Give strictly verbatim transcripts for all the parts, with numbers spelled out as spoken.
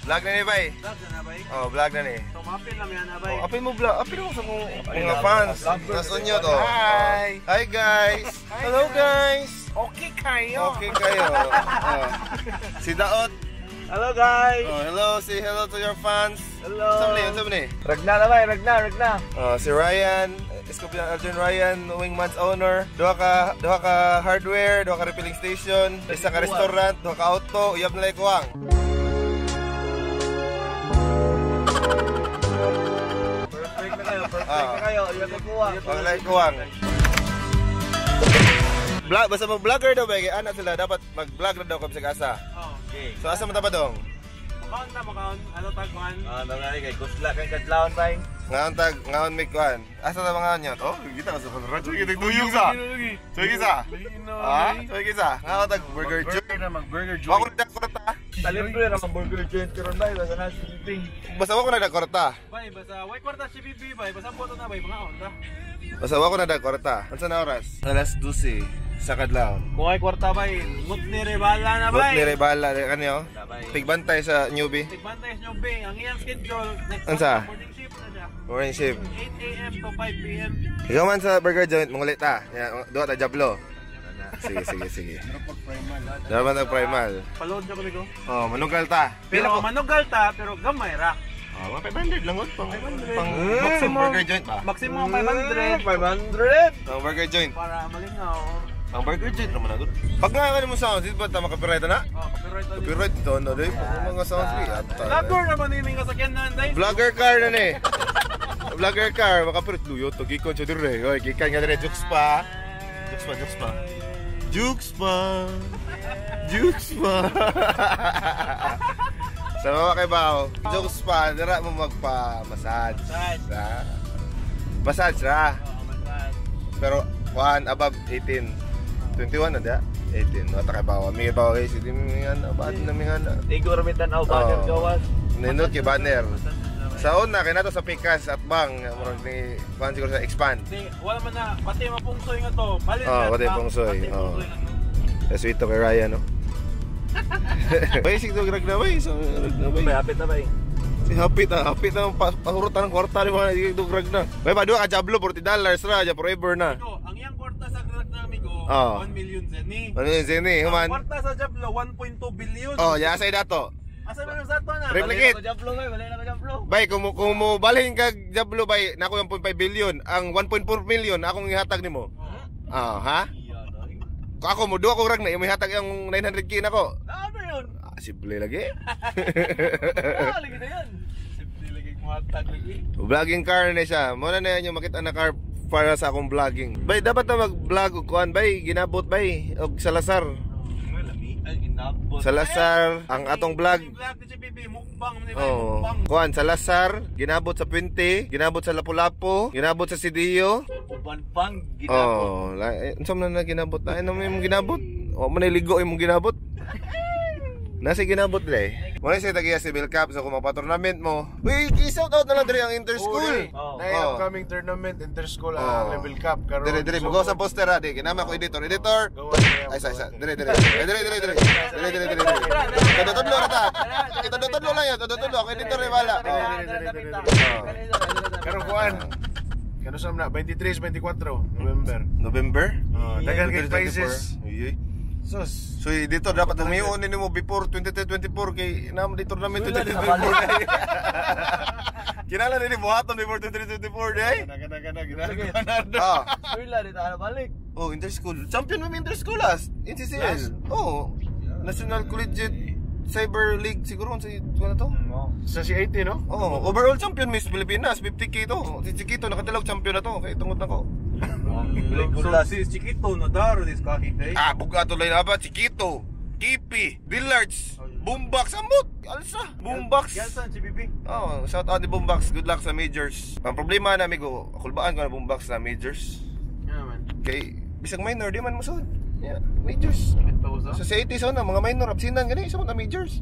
Vlog na ni bay. Vlog na na bay. Oh, vlog na ni. So mapil na yan na bay. Oh, apil mo vlog, apil mo sa mga fans. Nasaan nyo to? Hi. Hi guys. Hello guys. Okay kayo. Okay kayo. Oh. Si Daot. Hello guys. Oh, hello, say hello to your fans. Hello. Saan ni? Saan ni? Ragna na bay, Ragna, Ragna. Oh, si Ryan, Escopian Arjun Ryan, Wingman's owner. Duha ka, duha ka hardware, duha ka refilling station, isa ka restaurant, duha ka auto, uyab na lay kuwang. Perfect na kayo, perfect na kayo. Uyab na kuwang. Uyab na lay kuwang. Vlog, basta mag-vlogger daw ba? Kaya anak sila, dapat mag-vlog na daw kami sa kasa. Oh, okay. So asa man ta ba dong? Makaon ta, makaon. Ano tagwan? Ah, nalari kay kusla kay kadlawon bay. Ngaon tag, ngaon may kuan. Asa ta mga niya? Oh, kita ka sa radyo kita tuyong sa. Tuyong isa. Ah, tuyong isa. Ngaon tag burger joint na mag-burger Wako joint. na korta. Talibre na mag-burger joint karon bay basta na siping. Basta wako na korta. Bay, basta way kwarta si Bibi bay, basta boto na bay mga onda. Basta wako na korta. Unsa na oras? Alas dose sa kadlaw. Kung ay kwarta bay, ngut ni Rebala na Bot bay. ni Rebala kanyo. Tigbantay sa newbie. Tigbantay nyo bay, ang iyang schedule next Unsa? morning shift na siya. Morning shift. eight A M to five P M Ikaw man sa burger joint, mangulit ta. Duha ta jablo. Sige, sige, sige. Dara man tag primal. Paload na kami ko. Oh, manugal ta. Pero manugal ta, pero gamay ra. Ah, mga five hundred lang ut pang five hundred. pang Mm, maximum burger joint ba? Maximum five hundred. five hundred. Ang burger joint. Para malingaw. Ang burger joint naman agad. Pag nga ka mo sound, di ba ta makapiright na? Oh, copyright na din. Copyright dito na dai. Mga sounds free ata. Vlogger naman yung mga sakyanan dai. Vlogger car na ni. Vlogger car, makapiright luyo to gikon sa dire. Oy, gikan nga dire jokes pa. Jokes pa, jokes pa. Jokes pa. Jokes pa. Sa mga kay Bao, jokes pa, dira mo magpa-massage. Massage. Ha? Massage ra. Oh, massage. Pero one above eighteen. twenty-one na dia. eighteen. Wata kay Bao. May Bao guys, hindi mi nga baad na mi nga. Igo ramitan aw banner gawas. Ninot kay banner. Sa una kay nato sa Pikas at Bang, murag ni kuan siguro sa expand. Di, wala man na, pati mapungsoy nga to. Balin Oh, na, pati bang- pungsoy, pati oh. pungsoy nga to. Kasi ito kay Ryan, no? Basic to grag na bay, so grag na bay. Bay hapit na bay. Si hapit na, hapit na pa pahurutan ng kwarta ni mga dito grag na. Bay pa duha ka jablo forty dollars ra, ja forever na. Amigo, ang iyang kwarta sa grad na amigo, Oh. one million zeni. Ano yun, Zeni? Ang Human? kwarta sa Jablo, one point two billion. Oh, ya say dato. Asa man sa to na? Replicate. Balik na ko jablo bay, balik na ko jablo. Bay, kung, mo- kung mo balhin kag jablo bay, nako yung one point five billion, ang one point four million akong ihatag nimo. Ah, ha? Kung ako mo duha ko rag na, yung ihatag yung nine hundred K nako. Ano yun? Ah, simple lagi. Ah, lagi na yan. Simple lagi kuhatag lagi. Vlogging car na siya. Muna na yan yung makita na car para sa akong vlogging. Bay, dapat na mag-vlog o kuhan, bay. Ginabot, bay. O Salazar. Ay ginabot. Salazar, ang atong vlog. Vlog si Bibi, mukbang ni Bay, Oh, mukbang. kuhan, Salazar. Ginabot sa Puente. Ginabot sa Lapu-Lapu. Ginabot sa Sidio. Uban pang ginabot. Oh, la, eh, saan na na ginabot? Ay, ano mo yung ginabot? O, maniligo yung ginabot. Nasa ginabot dre. Muna siya tagiya si Bill Cup. So kung mapa-tournament mo, uy, i-shout out na lang dre ang interschool. Oh. Na Oh. upcoming tournament interschool Oh. uh, level cup karon. Dire dire mo sa poster ha, di kinama ko editor, editor. Gawa niya. Ay sa isa, dire dire. Dire dire dire dire. Dire dire dire. Kada tudlo ra ta. Kita tudlo lang yan, tudlo ako editor ni bala. Karon kuan. Kano sa na twenty-three twenty-four November. November? Oh, dagan kay prizes. Uy. Sus. So editor dapat umiyon ni mo before twenty-three twenty-four kay nam di tournament Wala, twenty-three di twenty-four. Kinala ni buhaton before twenty-three twenty-four day. Kada kada Sige. kada. Ah. Wala dito ana balik. Oh, interschool. Champion mo interschool as. N C C L. Oh. National Collegiate Cyber League siguro sa ano to? Sa C eighty no? Oh, overall champion Miss Pilipinas, fifty K to. Si Chiquito nakatilog champion na to kay tungod na ko. So si Chiquito no daro dis kakit eh. Ah, buga tuloy na ba Chiquito, Kipi, Dillards, Boombox amot. Alsa, Boombox. Gansan si Bibi. Oh, shout out ni Boombox. Good luck sa majors. Ang problema na amigo, kulbaan ko na Boombox sa majors. Yeah man. Kay bisag minor di man mo sud. Yeah, majors. Mentosa. Sa so, eighty sa na mga minor absinan gani sa mga majors.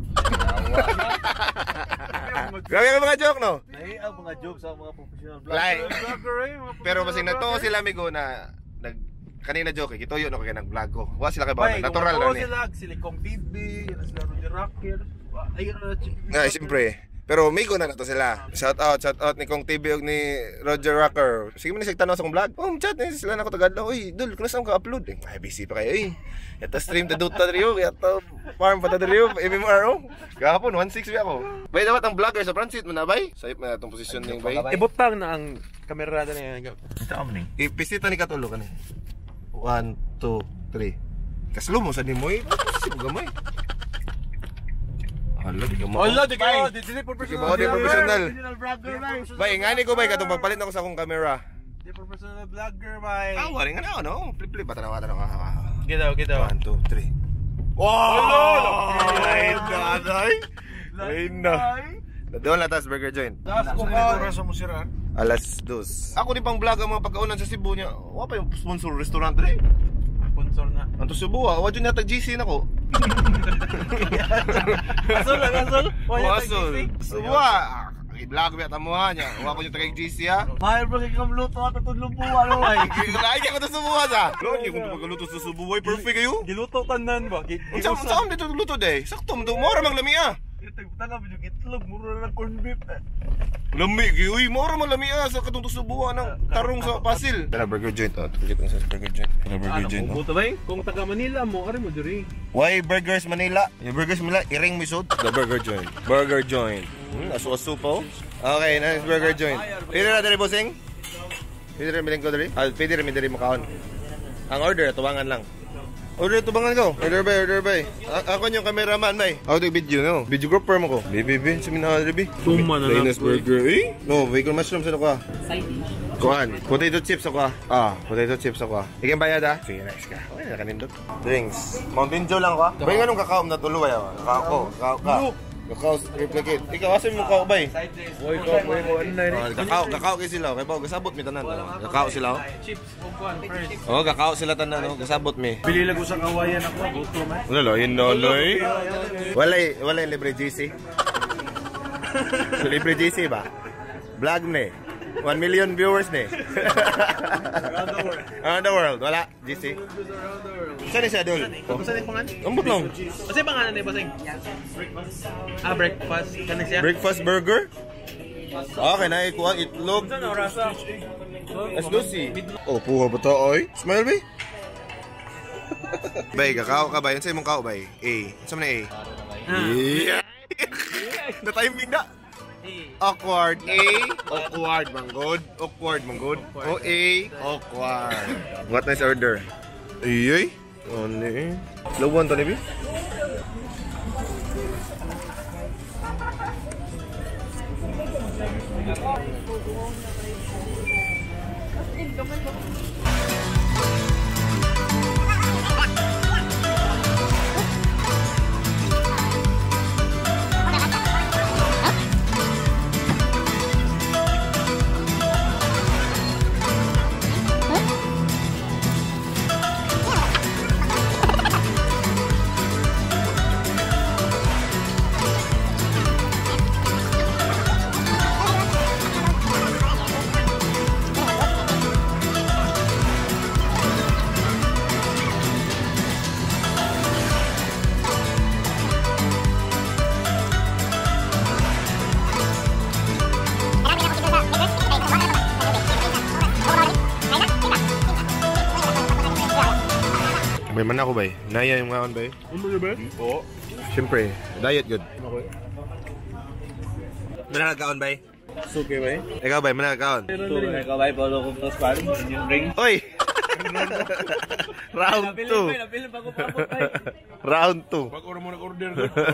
Grabe ka mga joke no? Ay ang mga jokes sa mga professional Like, vloggers. Vlogger eh. mga pero basig na to vlogger. sila amigo na nag kanina joke, kituyo no kay nag-vlog ko. Wa sila kay Bay, ba natural kung na ni. sila, Silicon T V, yan sila Roger Rocker. Nga, siyempre. Pero may ko na nato sila. Shout out, shout out ni Kong T V ug ni Roger Rocker. Sige man ni tanong sa akong vlog. Oh, chat ni sila nako tagad. Oy, dul, kuno sa ka upload eh. Ay busy pa kayo eh. Ito stream ta Dota Rio, ito farm pa ta Rio, M M R oh. Gahapon one six ba ako. Bay dapat ang vlogger sa Francis man na bay. Sayop na atong posisyon ning bay. Ibutang na ang kamera na niya. Ito mo ni. Ipisita ni katulo kani. one two three. Kaslo mo sa nimoy. Gamay. Hala, di ka mo. Hala, di ka. Di Di professional. mo di professional. Original vlogger bay. Bay, ngani ko bay katong pagpalit ako sa akong camera. Di professional vlogger, bay. Ah, wala nga na no. Flip flip patanaw patanaw. Gitaw, gitaw. one two three. Wow! Ay, daday. Ayun na. Doon latas burger joint. Das ko Sa ka. oras mo sira. Alas dos. Ako di pang vlog ang mga pagkaunan sa Cebu niya. Wa pa yung sponsor restaurant rin. Sponsor na. Anto Cebu ah. Wa dyan yata G C na ko. Asol lang, asol. Wasol. Cebu ah. I-vlog ba tamo ha niya. Wa ko yung tagay G C ha. Mahal bro kay kamluto ato tudlo po ano ay. Lagi ko to Cebu ha sa. Lagi ko pagluto sa Cebu. Ay perfect kayo. Giluto tanan ba? Unsa unsa am dito luto day? Sakto mo mo ra maglami ah. Tagtanga bidyo itlog mura na corn beef. Lami uy, mo ra maglami ah sa katong Cebu ng tarong sa Pasil. Tara burger joint oh. Tukit sa burger joint. Tara burger joint. Buto bay? Kung taga Manila mo, ari mo diri. Why Burgers Manila? Yung Burgers Manila, iring misod. The Burger Joint. Burger Joint. Hmm, asu-asu po. Okay, nice Burger Joint. Pwede na dali, bossing? Pwede rin miling ko dali? Ah, pwede rin dali makaon. Ang order, tubangan lang. Order, tubangan ko. Order ba, order ba. A ako yung cameraman, bay. Ako yung video, no? Video grouper mo ko. Baby, baby, saminahal, baby. Tuma na lang. Venus Burger. Eh? No, bacon mushroom sa ka. Side dish. Kuhan, potato chips ako ah. Ah, potato chips ako ah. Ikan bayad ah. Sige, nice ka. Okay, nakanindot. Drinks. Mountain Dew lang ko ah. Bay nga nung kakao na tuloy ah. Kakao ko. Kakao ka. Kakao replicate. Ikaw, asa mo kakao bay? Boy ko, boy ko online. Oh, kakao, kakao kayo sila. Kaya pa, gasabot mi tanan. Kakao sila oh. Chips o kuan first. Oh, kakao sila tanan oh. Gasabot mi. Bili lang ko sa kawayan ako, gusto man. Wala lo, hinoloy. Wala, wala libre G C. Libre G C ba? Vlog ni. one million viewers ni. Around the world. Around the world. Wala, G C. Saan siya, Dol? Kung saan yung pangan? Ambot lang. Kasi pangalan ni Basing? Ah, breakfast. Kanin siya? Breakfast burger? Okay, na ikuha itlog. Saan ang rasa? Let's go see. Oh, puha ba to, oy? Smile, bay? Bay, kakao ka ba? Yan sa'yo mong kao, bay? A. Saan mo na A? Yeah! Na-timing na! Awkward. A. Awkward, manggod. Awkward, manggod. O A. Awkward. What nice order? Iyoy. Ano eh? Lawan to, Nibi? May man ako, bay. Naya yung ngaon, bay. Ano ba? Oo. Siyempre, diet good. Managakaon, bay. Suki ba? Ikaw, bay, managakaon. Tuloy ka bay polo kung tos pa yung ring. Oy! Round two. Napilin pa ko papot bay. Round two. Pag oro mo nag-order.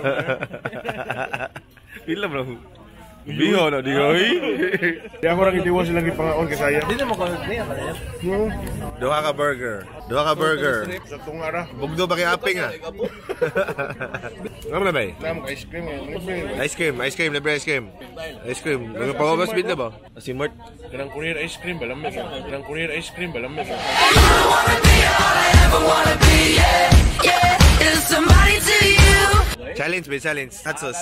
Pila, bro. Biho na, di ko, eh. Di ako lang itiwan silang ipangaon kasi saya. Dito mo ko niya pa yan. Duha ka burger. Duha ka burger. Sa itong ara. Bugdo ba kay aping, ah? Ano na, bay? Nam ice cream eh. Ice cream, ice cream, libre ice cream. Ice cream. Nagpapabas bit na ba? Si Mart. Kanang courier ice cream balam sa. Kanang courier ice cream balam sa. Challenge, bay, challenge. Tatsos.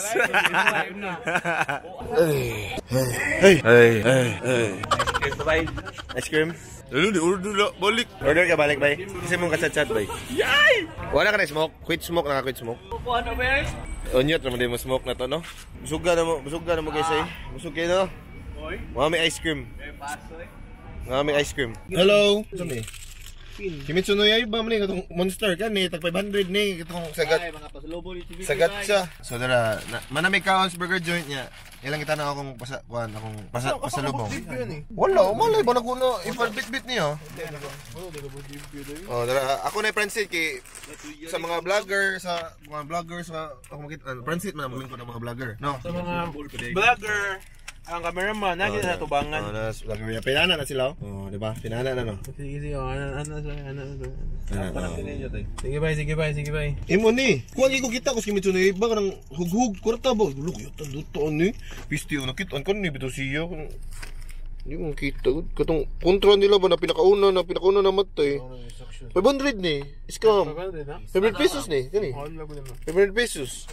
Hey, hey, hey, hey. Ice cream. Ano, di order na, balik. Order ka, balik, bay. Kasi mong kasat-sat, bay. Yay! Wala ka na smoke? Quit smoke, naka-quit smoke. Ano ba? Onyot naman din mo smoke na to, no? Busuga na mo, busuga na mo guys eh. Busug kayo, no? Mga may ice cream. Mga may ice cream. Hello! Saan eh? Kimitsu no Yaiba man ni katong monster kan ni tag five hundred ni katong sagat. Ay, mga pasalubong ni T V. Sagat siya. So dara, na, manami kaons burger joint niya. Ilang kita na akong pasa kuan akong pasa pasalubong. Wala, malay ba na kuno iparbit-bit niyo. Oh, dara ako na Francis kay sa mga vlogger sa mga vlogger sa ako makita Francis man mo ko ng mga vlogger. No. Sa mga vlogger, ang cameraman, naging sa tubangan. Oh, nas vlogger niya. Pinana na sila. Oh, di ba? Pinana na no. Sige, sige, ano, ano, ano, ano, Ah, sige bay, sige bay, sige bay. Imo ni, kuan ko kita ko Kimitsu no Yaiba kanang hughug kurta ba? Dulo ko yata duto ni. Pisti na kitaan kan ni bitaw siya. Hindi mo kita katong kontra nila ba na pinakauna na pinakauna na matay. five hundred ni. Scam. five hundred pesos ni. Kani. five hundred pesos.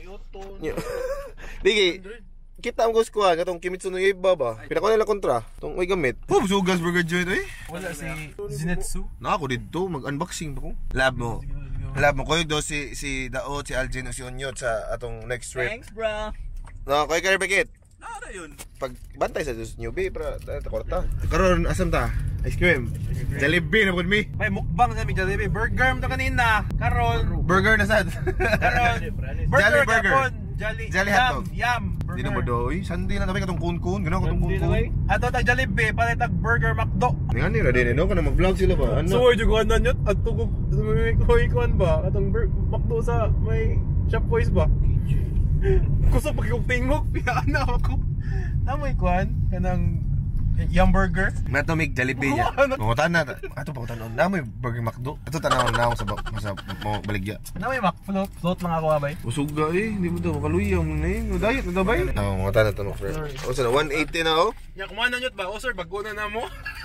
Digi. Kita ang gusto ko katong Kimitsu no Yaiba ba. Pinakauna nila kontra. Tong may gamit. Oh, sugas burger joint eh. Wala si Zenitsu. Na ako dito mag-unboxing ba ko. Lab mo. Lab mo ko do si si Daot, si Aljen o si Onyot sa atong next trip. Thanks, bro. No, koy kare pakit. Ano yun? Pag bantay sa dus newbie pra ta korta. Karon asam ta? Ice cream. Jollibee na pud mi. May mukbang sa mi Jollibee. Burger mo to kanina. Karon. Burger na sad. Karon. Jolly Burger. burger. Kapon. Jolly. Jolly Yum. hotdog. Yum. Di na mo doy. Sunday na tabi katong kun-kun, ganaw katong Hindi na kun-kun. kay. Ato tag Jollibee, palit tag Burger McDo. Nga ni ra din no kana mag-vlog sila ba? Ano? So, yung kuhan na yun, at tugog, may kuhan ba? Atong McDo sa may shop voice ba? Gusto pag yung tingog, piyaan na ako. Namoy kuhan, kanang Yum Burger. Natomig Jollibee niya. Pangutan na. Ato pangutan na mo Burger McDo. Ato tanaw na ako sa ba- sa mo baligya. Namoy Mac, float, float lang ako abay. Usuga eh, hindi mo daw makaluyaw mo na eh. Diet na daw ba eh? Oo, mga tanong tanong friend. O sana, one eighty na oh. Ya, kumana nyo ba? O sir, bago na na mo.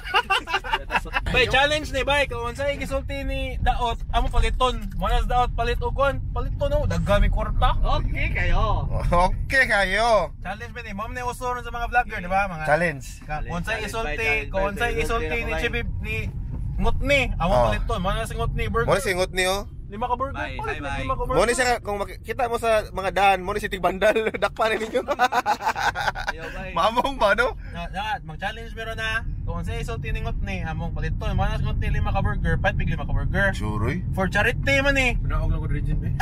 Bay, challenge ni Bay. Kung sa'yo gisulti ni Daot, amo paliton. Manas Daot, palit o kuhan. Paliton o, dagami kwarta. Okay kayo. Okay kayo. Challenge ba ni? Ma'am na usuron sa mga vlogger, di ba? Mga Challenge. kung sa'yo Challenge, isulti, challenge, kung sa'yo challenge, isulti ni challenge. Chibi, ni Ngutni, amo Oh. paliton. Manas Ngutni, burger. Mo ni singot niyo. Lima ka burger. Bye, palit bye, na bye. lima ka burger. Mo ni siya kung makita mo sa mga daan, mo ni si Tigbandal, dakpa na ninyo. Yo, bye. Mamong ba no? Na, na, mag-challenge meron na. Kung sa'yo isulti ni Ngutni, among paliton. Manas Ngutni, lima ka burger. Pat, pig lima ka burger. Sure eh. For charity man eh. Pinaog lang ko region eh.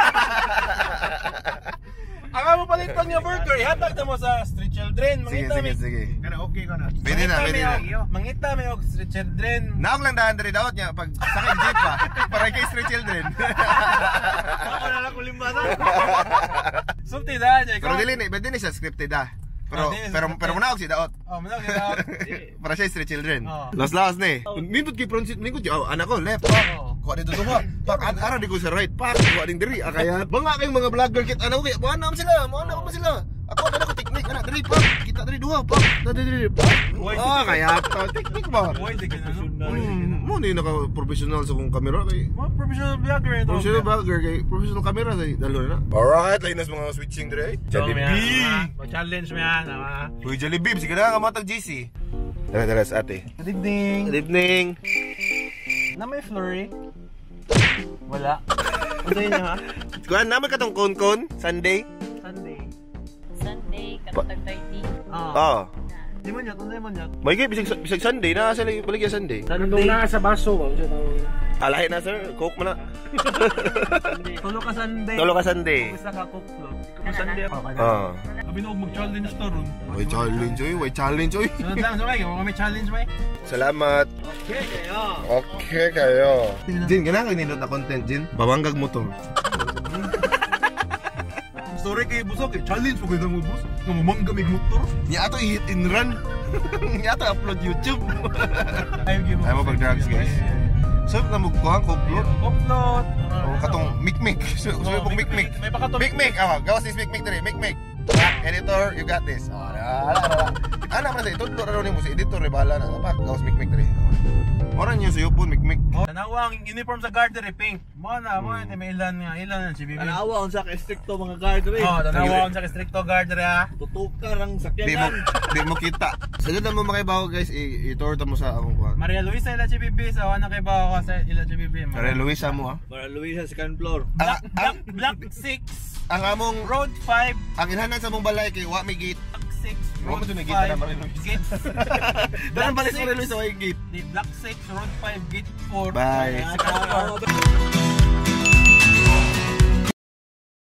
Ang amo paliton nga burger, ihatag na mo sa Street Children. Sige, Mangita sige, may sige. Kana okay ka na. Pwede na, pwede na. Mangita may og Street Children. Naog lang daan diri daot niya pag sakay jeep pa para kay street children. Ako na lang kulimbasa. Sulti da niya. Pero dili ni, pwede ni siya scripted ah. Pero Ah, di, pero scripted. pero munaog si daot. Oh, manag kita. Para siya street children. Oo. Last last ni. Nindot kay Francis, nindot kay oh, anak ko left. Pak. Oo. Kuha dito duha. Pak at ara di ko sa right. Pak kuha ding diri. Ah, kaya banga kayong mga vlogger kit ano kay mo anam sila, mo anam pa sila. Ako na ko technique ana diri pak. Kita diri duha pak. Diri diri pak. Ah, kaya to technique ba? Boy, di ka na no. Hmm, mo ni naka professional sa kong camera kay Mga professional vlogger ito. professional vlogger kay professional camera say dalo na. Alright, lain na sa mga switching dire. Jollibee. Challenge mo yan, ama. Uy, Jollibee, sige na ka matag G C. Tara, tara sa ate. Good evening. Good evening. Na may flurry? Wala. Ano yun ha? Kuhan naman katong kon-kon, Sunday. Sunday. Sunday, katag thirty. Ah. Ah. Di mo nyot, ano mo nyot? May gay, bisag, bisag Sunday, na sa baligya Sunday. Sunday. sa baso ba? Ah, lahi na sir, coke mo na. Tulo ka Sunday. Tolo ka Sunday. Isa ka cook float. Kung Sunday ako. Ah. Sabi na mag-challenge to ron. Way challenge, oy, way challenge, oy. Sunod lang, sabay. Kung may challenge ba eh? Salamat. Okay kayo. Okay kayo. Jin, ganang nindot na content, Jin. Babanggag motor. Sorry kay Busok eh. Challenge mo kayo mo bus. Nga mamangga may motor. Niya ato i-hit and run. Niya ato upload YouTube. Ayaw give Ayaw mo pag-drugs, guys. So, namukuha ang coke float. Cook-float. Oh, katong mikmik. So, so pong mikmik. May baka to. Mikmik. Ah, gawas is mikmik diri. Mikmik. Ah, editor, you got this. Ah, ala, ala, ala. Ana man sa itundo ra ni mo si editor re bala na dapat gawas mikmik dre. Mora niyo sa yupon mikmik. Tanawa ang uniform sa guard dre pink. Mo na mo ni may ilan nga ilan si Bibi. Tanawa kung sa ka-stricto mga guard rin. Oh, tanawa ang sa stricto guard dre ha. Tutukar ang Di mo sakyanan. di mo kita. Sagad na mo makibaw guys, i-tour ta mo sa akong kuan. Maria Luisa ila si Bibi sa wana kay ba ako sa ila si Bibi. Maria Luisa mo ha. Para Luisa second floor. Black, Ang, Black, ang, Black six, ang among Road five, ang inhanan sa mong balay kay wa may gate. Black six, Wa Road mo dun may gate na five, Maria Luisa. Gate Dalan Black balik sa six. Maria Luisa wa gate. Di Black six, Road five, Gate four. Bye. Second floor.